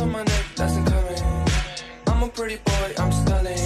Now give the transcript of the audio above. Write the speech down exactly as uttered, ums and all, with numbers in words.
on my neck, that's incoming. I'm a pretty boy, I'm stunning.